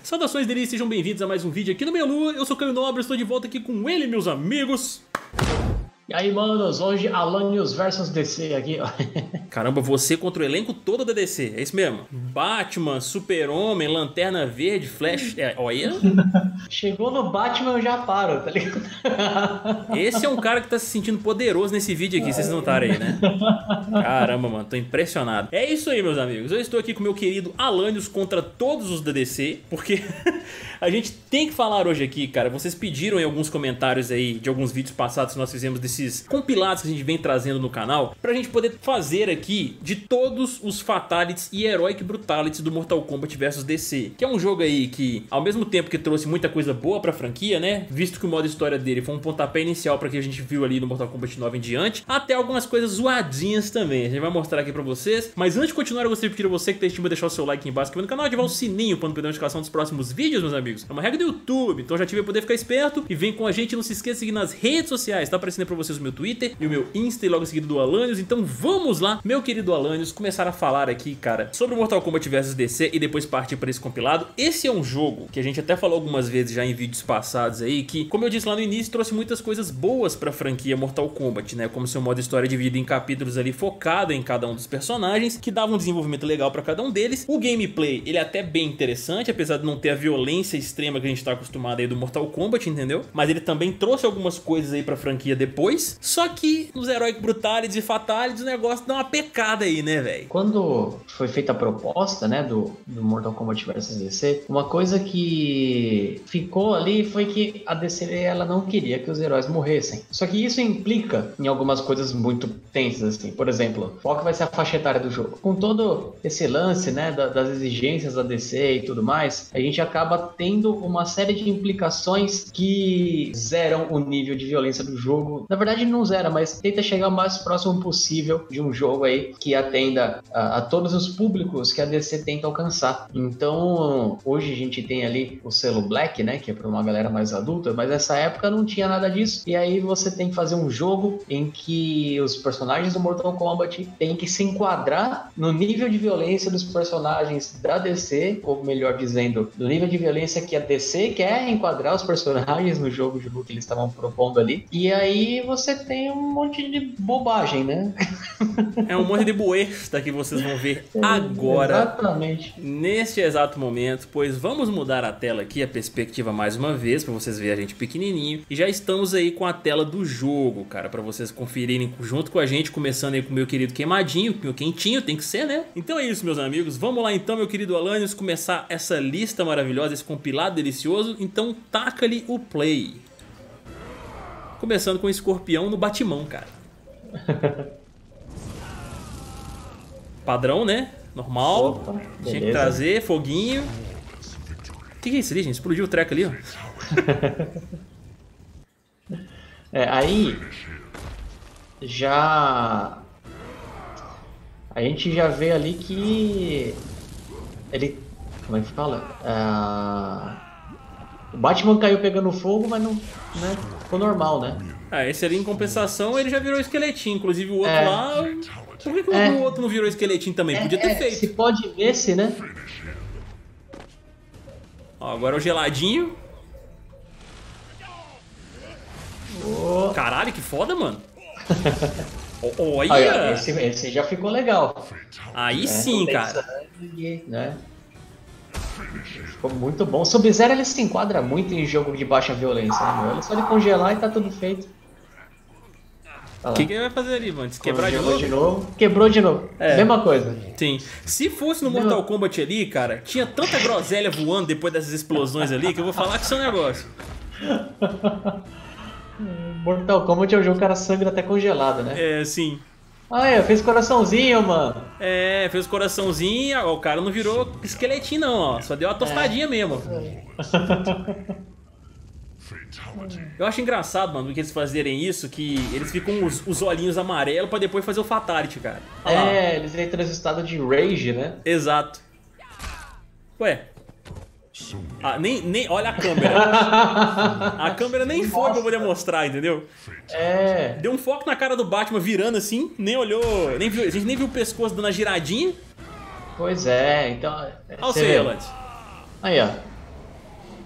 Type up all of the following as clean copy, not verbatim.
Saudações delícias, sejam bem-vindos a mais um vídeo aqui no Melu. Eu sou o Caio Nobre, estou de volta aqui com ele, meus amigos. E aí, manos, hoje Alanios vs DC aqui, ó. Caramba, você contra o elenco todo da DC, é isso mesmo? Batman, Super-Homem, Lanterna Verde, Flash, olha. Chegou no Batman eu já paro, tá ligado? Esse é um cara que tá se sentindo poderoso nesse vídeo aqui, vocês notaram aí, né? Caramba, mano, tô impressionado. É isso aí, meus amigos, eu estou aqui com o meu querido Alanios contra todos os da DC, porque a gente tem que falar hoje aqui, cara. Vocês pediram em alguns comentários aí de alguns vídeos passados que nós fizemos desses compilados que a gente vem trazendo no canal, pra gente poder fazer aqui de todos os Fatalities e Heroic Brutalities do Mortal Kombat vs DC, que é um jogo aí que, ao mesmo tempo que trouxe muita coisa boa pra franquia, né, visto que o modo história dele foi um pontapé inicial pra que a gente viu ali no Mortal Kombat 9 em diante, até algumas coisas zoadinhas também, a gente vai mostrar aqui pra vocês. Mas antes de continuar, eu gostaria de pedir a você que tá assistindo, deixar o seu like aqui embaixo no canal, ativar o sininho pra não perder a notificação dos próximos vídeos, meus amigos. É uma regra do YouTube, então já tive a poder ficar esperto e vem com a gente. Não se esqueça de seguir nas redes sociais, tá aparecendo aí pra vocês o meu Twitter e o meu Insta e logo em seguida do Alanios. Então vamos lá, meu querido Alanios, começar a falar aqui, cara, sobre o Mortal Kombat vs DC e depois partir para esse compilado. Esse é um jogo que a gente até falou algumas vezes já em vídeos passados aí, que, como eu disse lá no início, trouxe muitas coisas boas pra franquia Mortal Kombat, né, como seu modo história dividido em capítulos ali, focado em cada um dos personagens, que dava um desenvolvimento legal pra cada um deles. O gameplay, ele é até bem interessante, apesar de não ter a violência extrema que a gente tá acostumado aí do Mortal Kombat, entendeu? Mas ele também trouxe algumas coisas aí pra franquia depois. Só que nos Heroic Brutalities e Fatalities o negócio dá uma pecada aí, né, velho? Quando foi feita a proposta, né, do Mortal Kombat vs DC, uma coisa que ficou ali foi que a DC, ela não queria que os heróis morressem. Só que isso implica em algumas coisas muito tensas, assim. Por exemplo, qual que vai ser a faixa etária do jogo? Com todo esse lance, né, das exigências da DC e tudo mais, a gente acaba tendo uma série de implicações que zeram o nível de violência do jogo. Na verdade não zera, mas tenta chegar o mais próximo possível de um jogo aí que atenda a todos os públicos que a DC tenta alcançar. Então hoje a gente tem ali o selo Black, né, que é para uma galera mais adulta, mas nessa época não tinha nada disso, e aí você tem que fazer um jogo em que os personagens do Mortal Kombat têm que se enquadrar no nível de violência dos personagens da DC, ou melhor dizendo, do nível de violência que a DC quer enquadrar os personagens no jogo de luta que eles estavam propondo ali. E aí você tem um monte de bobagem, né? É um monte de buesta que vocês vão ver agora. Exatamente. Neste exato momento, pois vamos mudar a tela aqui, a perspectiva mais uma vez, para vocês verem a gente pequenininho. E já estamos aí com a tela do jogo, cara, para vocês conferirem junto com a gente, começando aí com o meu querido queimadinho, meu quentinho, tem que ser, né? Então é isso, meus amigos. Vamos lá então, meu querido Alanios, começar essa lista maravilhosa, esse compilado delicioso. Então taca-lhe o play. Começando com o escorpião no batimão, cara. Padrão, né? Normal. Opa, tinha que trazer foguinho. O que é isso ali, gente? Explodiu o treco ali, ó. Aí já a gente já vê ali que ele, como é que fala? O Batman caiu pegando fogo, mas não, né, ficou normal, né? Ah, esse ali em compensação ele já virou esqueletinho. Inclusive o outro lá. Por que o outro não virou esqueletinho também? Podia ter feito. Se pode ver se, né? Ó, agora o geladinho. Oh. Caralho, que foda, mano. Olha! Olha, esse já ficou legal. Aí sim, cara. Sangue, né? Ficou muito bom. Sub-Zero ele se enquadra muito em jogo de baixa violência, né, meu? Ele só de congelar e tá tudo feito. O que ele vai fazer ali, mano? Se quebrar de novo? Quebrou de novo. Mesma coisa. Sim. Se fosse no Mortal Kombat ali, cara, tinha tanta groselha voando depois dessas explosões ali que eu vou falar que isso é um negócio. Mortal Kombat é um jogo que o cara sangra até congelado, né? É, sim. Ah, fez coraçãozinho, mano. É, fez coraçãozinho, ó, o cara não virou esqueletinho não, ó. Só deu uma tostadinha mesmo. Eu acho engraçado, mano, que eles fazerem isso, que eles ficam os olhinhos amarelos pra depois fazer o Fatality, cara. Olha lá. Eles entram nesse estado de rage, né? Exato. Ué. Ah, nem olha a câmera. A câmera nem foi pra poder mostrar, entendeu? Deu um foco na cara do Batman virando assim, nem olhou, nem viu, a gente nem viu o pescoço dando a giradinha. Pois é, então... Olha o seu Eland. Aí, ó.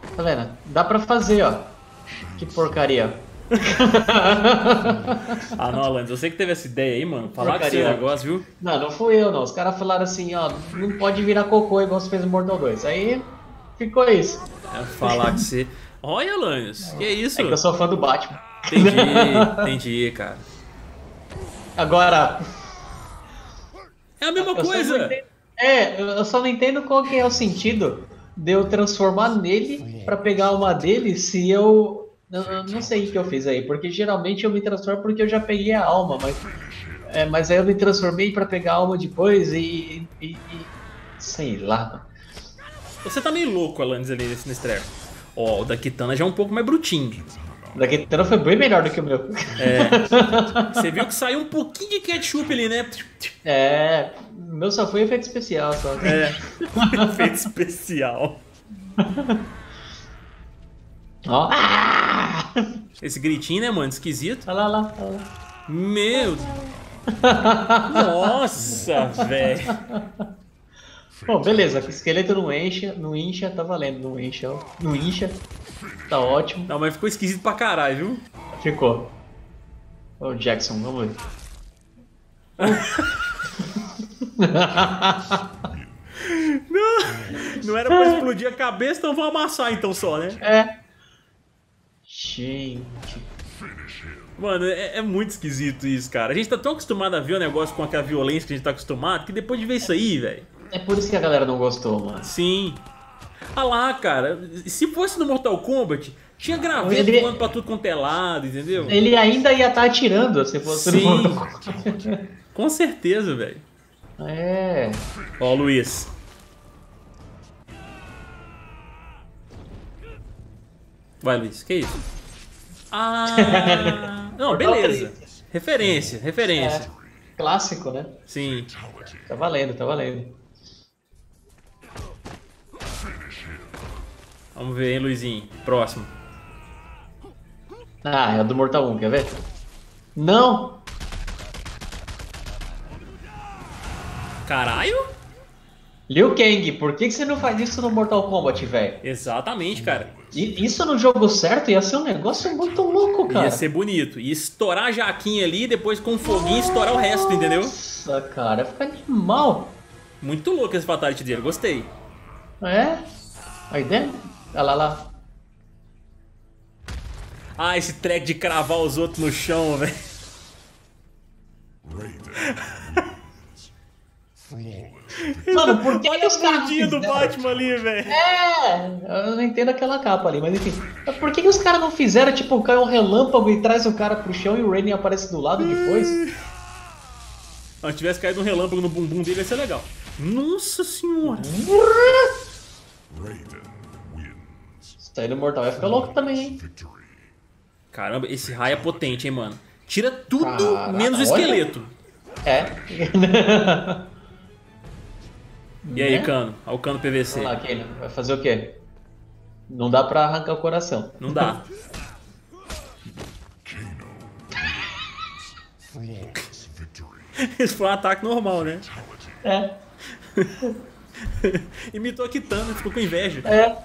Tá vendo? Dá pra fazer, ó. Que porcaria. Ah, não, Alanis, eu sei que teve essa ideia aí, mano. Falar que Porcaria. esse negócio, viu? Não, não fui eu, não. Os caras falaram assim, ó, não pode virar cocô igual você fez no Mortal 2. Aí ficou isso. É falar que você. Olha, Alanis, que isso? É que eu sou fã do Batman. Entendi, cara. Agora, É a mesma eu só não coisa. entendo- eu só não entendo qual que é o sentido de eu transformar nele pra pegar uma dele se eu. Eu não sei o que eu fiz aí, porque geralmente eu me transformo porque eu já peguei a alma, mas aí eu me transformei pra pegar a alma depois sei lá. Você tá meio louco, Alanis, ali nesse treco. Ó, o da Kitana já é um pouco mais brutinho. Daqui então foi bem melhor do que o meu. Você viu que saiu um pouquinho de ketchup ali, né? O meu só foi efeito especial, só. Efeito especial. Ó. Ah! Esse gritinho, né, mano? Esquisito. Olha lá. Meu. Nossa, velho. Bom, beleza. O esqueleto não incha, tá valendo. Não incha. Tá ótimo. Não, mas ficou esquisito pra caralho, viu? Ficou. Ô, Jackson, vamos ver. Não era pra explodir a cabeça, então vamos amassar então só, né? Gente. Mano, é muito esquisito isso, cara. A gente tá tão acostumado a ver o negócio com aquela violência que a gente tá acostumado, que depois de ver isso aí, velho. É por isso que a galera não gostou, mano. Sim. Ah lá, cara. Se fosse no Mortal Kombat, tinha graveto Ele- voando pra tudo quanto é lado, entendeu? Ele ainda ia estar atirando se fosse no Sim. Mortal Kombat. Com certeza, velho. Ó, Luiz. Vai, Luiz. Que isso? Ah. Não, Mortal beleza. 3. Referência. Clássico, né? Sim. Tá valendo. Vamos ver, hein, Luizinho. Próximo. Ah, é o do Mortal 1, quer ver? Não! Caralho? Liu Kang, por que você não faz isso no Mortal Kombat, velho? Exatamente, cara. Isso no jogo certo ia ser um negócio muito louco, cara. Ia ser bonito. Ia estourar a jaquinha ali, depois com um foguinho estourar o resto, entendeu? Nossa, cara, fica animal. Muito louco esse fatality dele, gostei. Aí dentro? Olha lá. Ah, esse treco de cravar os outros no chão, velho. Mano, por que Olha os a caras não bundinha do fizeram? Batman ali, velho. Eu não entendo aquela capa ali, mas enfim. Mas por que os caras não fizeram, tipo, cai um relâmpago e traz o cara pro chão e o Raiden aparece do lado depois? Se tivesse caído um relâmpago no bumbum dele, ia ser legal. Nossa senhora. Isso aí no Mortal vai ficar louco também, hein? Caramba, esse raio é potente, hein, mano. Tira tudo Caraca, menos o olha. esqueleto. E aí, Né? Cano? Olha o Cano PVC. Vamos lá, Keino. Vai fazer o quê? Não dá pra arrancar o coração. Não dá. Esse foi um ataque normal, né? Imitou a Kitana, ficou com inveja.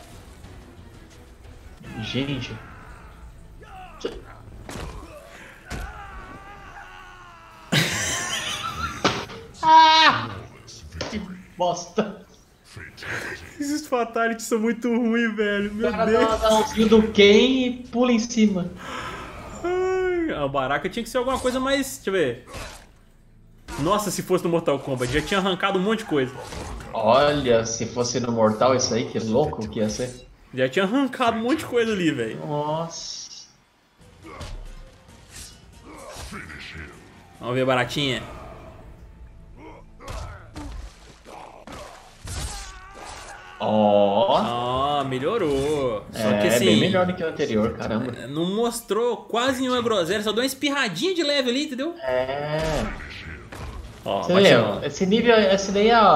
Gente. Que bosta. Esses fatalities são muito ruins, velho. O Meu cara Deus. dá um fio do Ken e pula em cima. Ai, a Baraka tinha que ser alguma coisa mais... Deixa eu ver. Nossa, se fosse no Mortal Kombat, já tinha arrancado um monte de coisa. Olha, se fosse no Mortal isso aí, que louco que ia ser. Já tinha arrancado um monte de coisa ali, velho. Nossa. Vamos ver, Baratinha. Ó. Ah, melhorou. Só que assim, bem melhor do que o anterior, caramba. não mostrou quase nenhuma groselha, só deu uma espirradinha de leve ali, entendeu? Ó, Você bate vê, não. esse nível, esse daí é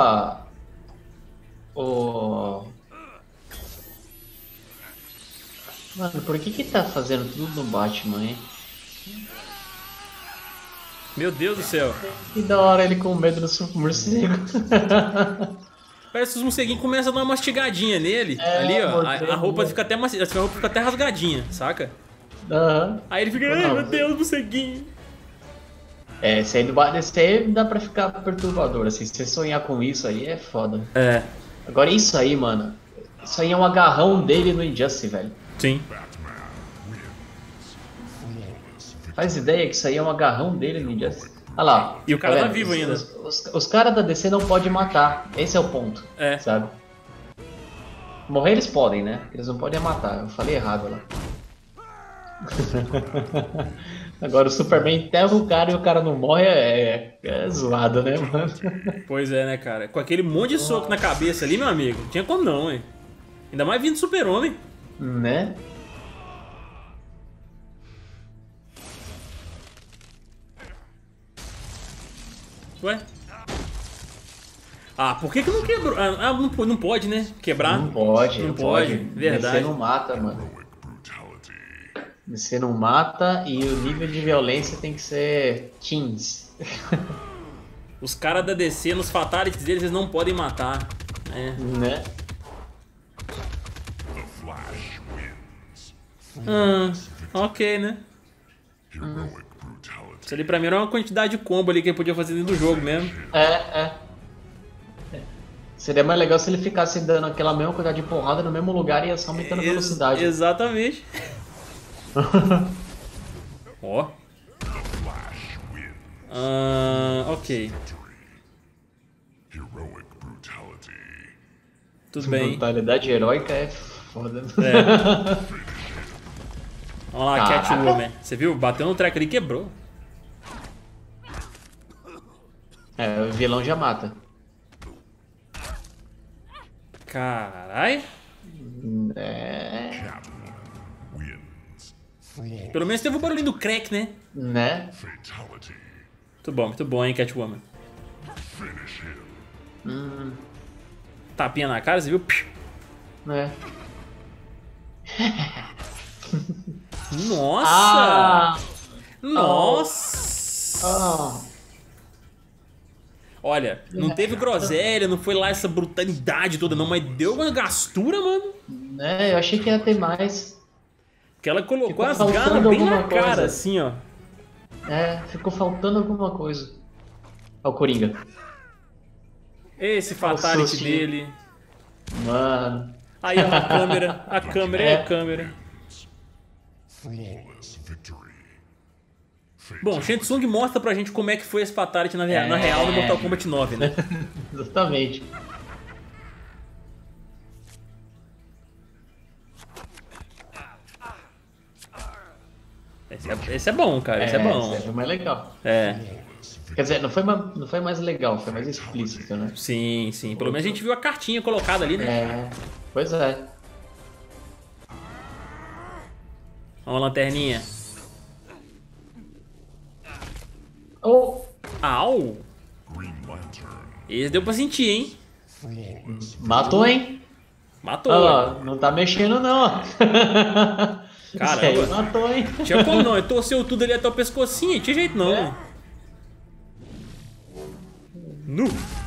o... Mano, por que tá fazendo tudo no Batman, hein? Meu Deus do céu. Que da hora ele com medo do morcego. Parece que os morceguinhos começam a dar uma mastigadinha nele. Ali, ó. A roupa fica até rasgadinha, saca? Aí ele fica, ai meu Deus, morceguinho. Esse aí dá pra ficar perturbador, assim. Se você sonhar com isso aí, é foda. Agora isso aí, mano. Isso aí é um agarrão dele no Injustice, velho. Sim. Faz ideia que isso aí é um agarrão dele no Injustice. Olha lá. E o cara tá vivo ainda. Os caras da DC não podem matar. Esse é o ponto. Sabe? Morrer eles podem, né? Eles não podem matar. Eu falei errado lá. Agora o Superman enterra o cara e o cara não morre é zoado, né, mano? Pois é, né, cara? Com aquele monte de soco na cabeça ali, meu amigo, não tinha como não, hein? Ainda mais vindo do Super-Homem. Né? Ué? Ah, por que não quebrou? Ah, não pode, né? Quebrar? Não pode. Não pode, verdade. Você não mata, mano. Você não mata e o nível de violência tem que ser teens. Os caras da DC, nos fatalities deles, eles não podem matar. Né? Ok, né? Isso ali pra mim era uma quantidade de combo ali que ele podia fazer dentro do jogo mesmo. Seria mais legal se ele ficasse dando aquela mesma quantidade de porrada no mesmo lugar e ia só aumentando a velocidade. Exatamente. Ó. Ok. Tudo bem. Brutalidade heróica é foda. Vamos lá, Catwoman. Você viu? Bateu no treco ali e quebrou. O vilão já mata. Carai. Pelo menos teve o barulhinho do crack, né? Né? Muito bom, hein, Catwoman. Tapinha na cara, você viu? Nossa! Nossa! Olha, não teve groselha, não foi lá essa brutalidade toda não, mas deu uma gastura, mano. Eu achei que ia ter mais. Que ela colocou as garras bem na cara, assim, ó. Ficou faltando alguma coisa. Olha o Coringa. Esse fatality dele. Mano. Aí, ó, a câmera. A câmera é a câmera. Bom, Shang Tsung mostra pra gente como é que foi esse fatality na real no Mortal Kombat 9, né? Exatamente. Esse é bom, cara. Esse é bom. Esse é mais legal. Quer dizer, não foi mais legal, foi mais explícito, né? Sim. Pelo menos a gente viu a cartinha colocada ali, né? Pois é. Ó, uma lanterninha. Au! Esse deu pra sentir, hein? Matou, hein? Matou. Não tá mexendo, não. Caramba. Matou, hein? Tinha como não, ele torceu tudo ali até o pescocinho, tinha jeito não. Nu!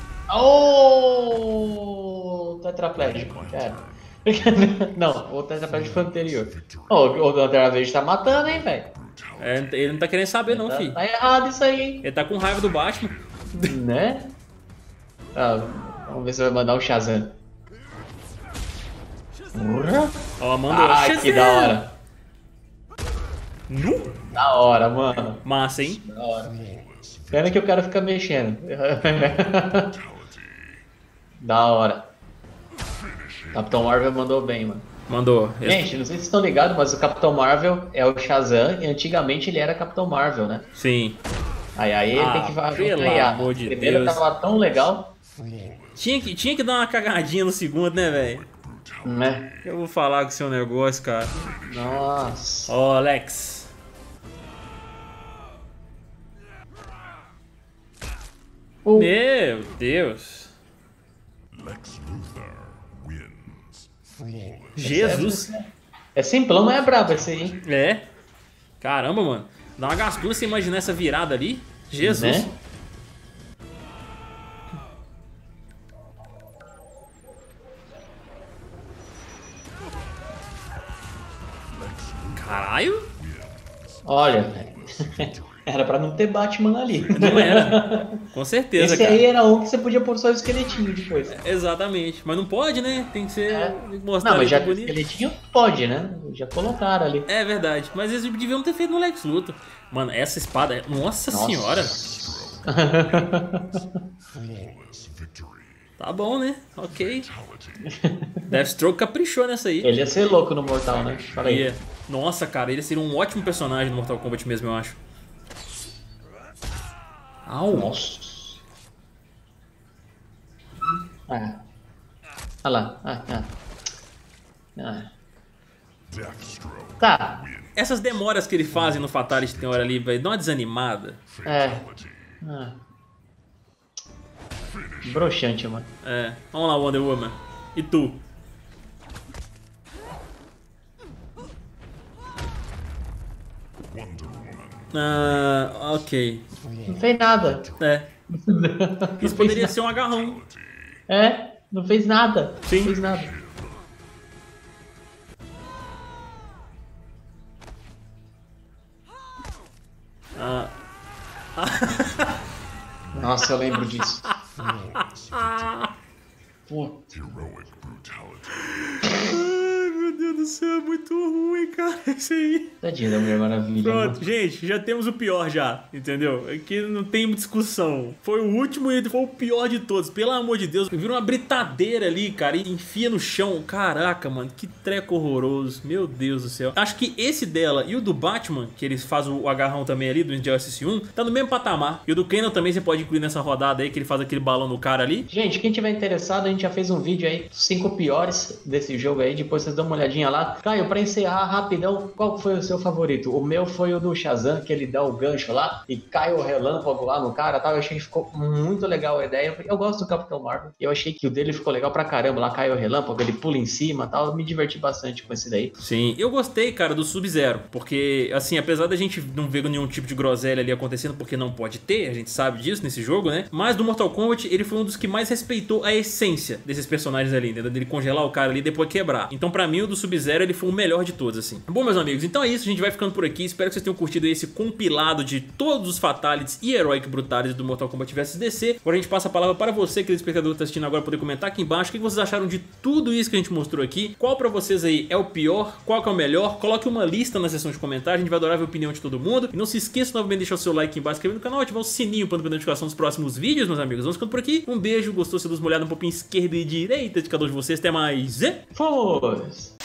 Tetraplégico, cara. Não, o tetraplégico foi o anterior. O tetraplégico tá matando, hein, velho? Ele não tá querendo saber não, filho. Tá errado isso aí, hein? Ele tá com raiva do Batman. Né? Vamos ver se vai mandar um Shazam. Ó, mandou. Ai, que da hora. Nu? Da hora, mano. Massa, hein? Da hora. Pena que o cara fica mexendo. Da hora. Capitão Marvel mandou bem, mano. Mandou. Gente, não sei se vocês estão ligados, mas o Capitão Marvel é o Shazam e antigamente ele era Capitão Marvel, né? Sim. Aí ele tem que pelo amor de primeiro Deus. tava tão legal. Tinha que dar uma cagadinha no segundo, né, velho? Né? Eu vou falar com o seu negócio, cara. Nossa. Ó, Alex. Meu Deus. Jesus. É simplão, mas é brabo esse aí, hein? Caramba, mano. Dá uma gastura você imaginar essa virada ali. Jesus. Né? Caralho. Olha, velho. Era pra não ter Batman ali. Não era. Com certeza, Esse cara. aí era um que você podia pôr só o esqueletinho depois. Exatamente. Mas não pode, né? Tem que ser... Tem que mostrar Não, mas ali já que que o bonito. esqueletinho pode, né? Já colocaram ali. É verdade. Mas eles deviam ter feito no Lex Luthor. Mano, essa espada... Nossa senhora. Tá bom, né? Ok. Deathstroke caprichou nessa aí. Ele ia ser louco no Mortal, né? Fala aí. Nossa, cara, ele seria um ótimo personagem no Mortal Kombat mesmo, eu acho. Au. Nossa. Ah. Olha lá. Tá. Essas demoras que ele faz no Fatality tem hora ali, vai dar uma desanimada. Broxante, mano. Vamos lá, Wonder Woman. E tu? Ok. Não fez nada. Isso poderia ser um agarrão. Não fez nada. Sim. Não fez nada. Nossa, eu lembro disso. Pô. Ai, meu Deus do céu, é muito ruim, cara, isso aí. Tadinha da Mulher Maravilha. Pronto, mano. gente, já temos o pior já, entendeu? Aqui não tem discussão. Foi o último e ele foi o pior de todos. Pelo amor de Deus, vira uma britadeira ali, cara, e enfia no chão. Caraca, mano, que treco horroroso. Meu Deus do céu. Acho que esse dela e o do Batman, que eles fazem o agarrão também ali, do Injustice 1, tá no mesmo patamar. E o do Kanon também você pode incluir nessa rodada aí, que ele faz aquele balão no cara ali. Gente, quem tiver interessado, a gente já fez um vídeo aí, 5 piores desse jogo aí, depois vocês dão uma olhadinha lá. Caio, pra encerrar rapidão, qual foi o seu favorito? O meu foi o do Shazam, que ele dá o gancho lá e cai o relâmpago lá no cara, tal. Eu achei que ficou muito legal a ideia. Eu gosto do Capitão Marvel, e eu achei que o dele ficou legal pra caramba. Lá cai o relâmpago, ele pula em cima, tal. Eu me diverti bastante com esse daí. Sim, eu gostei, cara, do Sub-Zero, porque, assim, apesar da gente não ver nenhum tipo de groselha ali acontecendo, porque não pode ter, a gente sabe disso nesse jogo, né? Mas do Mortal Kombat, ele foi um dos que mais respeitou a essência desses personagens ali, né? Dele congelar o cara ali e depois quebrar. Então, pra mim, o do Sub-Zero, ele foi o melhor de todos, assim. Bom, meus amigos, então é isso, a gente vai ficando por aqui. Espero que vocês tenham curtido esse compilado de todos os Fatalities e Heroic Brutalities do Mortal Kombat vs DC. Agora a gente passa a palavra para você, querido espectador que tá assistindo agora, poder comentar aqui embaixo o que vocês acharam de tudo isso que a gente mostrou aqui. Qual pra vocês aí é o pior, qual que é o melhor? Coloque uma lista na seção de comentários, a gente vai adorar ver a opinião de todo mundo. E não se esqueça novamente de deixar o seu like aqui embaixo, inscrever no canal, ativar o sininho para não perder a notificação dos próximos vídeos, meus amigos. Vamos ficando por aqui. Um beijo, gostou, se luz molhada um pouquinho esquerda e direita de cada um de vocês. Até mais. Foi!